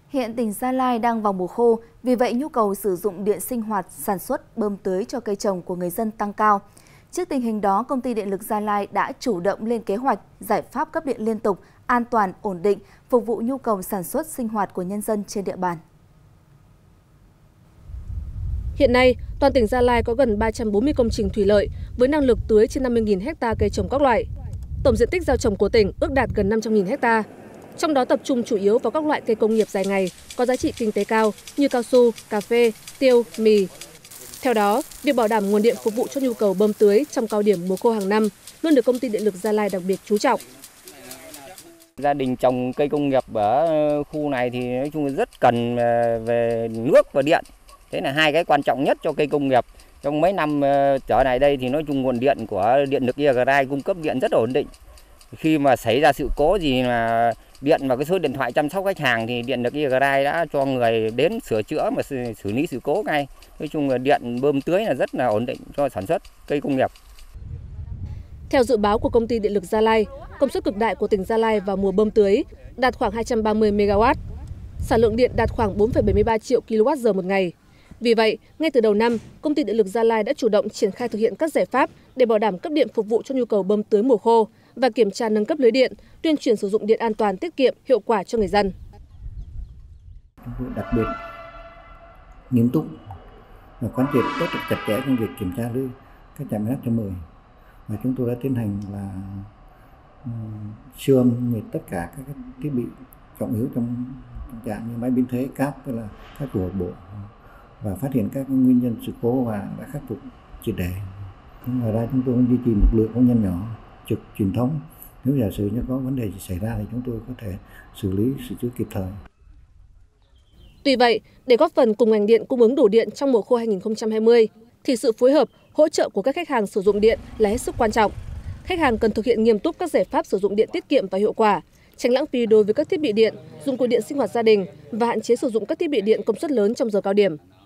Hiện tỉnh Gia Lai đang vào mùa khô, vì vậy nhu cầu sử dụng điện sinh hoạt, sản xuất, bơm tưới cho cây trồng của người dân tăng cao. Trước tình hình đó, Công ty Điện lực Gia Lai đã chủ động lên kế hoạch, giải pháp cấp điện liên tục, an toàn, ổn định, phục vụ nhu cầu sản xuất sinh hoạt của nhân dân trên địa bàn. Hiện nay, toàn tỉnh Gia Lai có gần 340 công trình thủy lợi với năng lực tưới trên 50.000 ha cây trồng các loại. Tổng diện tích gieo trồng của tỉnh ước đạt gần 500.000 ha. Trong đó tập trung chủ yếu vào các loại cây công nghiệp dài ngày có giá trị kinh tế cao như cao su, cà phê, tiêu, mì. Theo đó, việc bảo đảm nguồn điện phục vụ cho nhu cầu bơm tưới trong cao điểm mùa khô hàng năm luôn được Công ty Điện lực Gia Lai đặc biệt chú trọng. Gia đình trồng cây công nghiệp ở khu này thì nói chung là rất cần về nước và điện. Thế là hai cái quan trọng nhất cho cây công nghiệp. Trong mấy năm trở lại đây thì nói chung nguồn điện của Điện lực Iagrai cung cấp điện rất ổn định. Khi mà xảy ra sự cố gì mà điện vào cái số điện thoại chăm sóc khách hàng thì Điện lực Iagrai đã cho người đến sửa chữa mà xử lý sự cố ngay. Nói chung là điện bơm tưới là rất là ổn định cho sản xuất cây công nghiệp. Theo dự báo của Công ty Điện lực Gia Lai, công suất cực đại của tỉnh Gia Lai vào mùa bơm tưới đạt khoảng 230 MW, sản lượng điện đạt khoảng 4,73 triệu kWh một ngày. Vì vậy, ngay từ đầu năm, Công ty Điện lực Gia Lai đã chủ động triển khai thực hiện các giải pháp để bảo đảm cấp điện phục vụ cho nhu cầu bơm tưới mùa khô và kiểm tra nâng cấp lưới điện, tuyên truyền sử dụng điện an toàn, tiết kiệm, hiệu quả cho người dân. Chúng tôi đặc biệt nghiêm túc và quán triệt rất chặt chẽ trong việc kiểm tra lưới các trạm biến áp 110 và chúng tôi đã tiến hành là siêu âm tất cả các thiết bị trọng yếu trong trạm như máy biến thế, cáp, tức là các tủ bộ và phát hiện các nguyên nhân sự cố và đã khắc phục triệt để. Ngoài ra chúng tôi cũng duy trì một lượng công nhân nhỏ trực truyền thống, nếu giả sử như có vấn đề gì xảy ra thì chúng tôi có thể xử lý sửa chữa kịp thời. Tuy vậy, để góp phần cùng ngành điện cung ứng đủ điện trong mùa khô 2020 thì sự phối hợp, hỗ trợ của các khách hàng sử dụng điện là hết sức quan trọng. Khách hàng cần thực hiện nghiêm túc các giải pháp sử dụng điện tiết kiệm và hiệu quả, tránh lãng phí đối với các thiết bị điện, dụng cụ điện sinh hoạt gia đình và hạn chế sử dụng các thiết bị điện công suất lớn trong giờ cao điểm.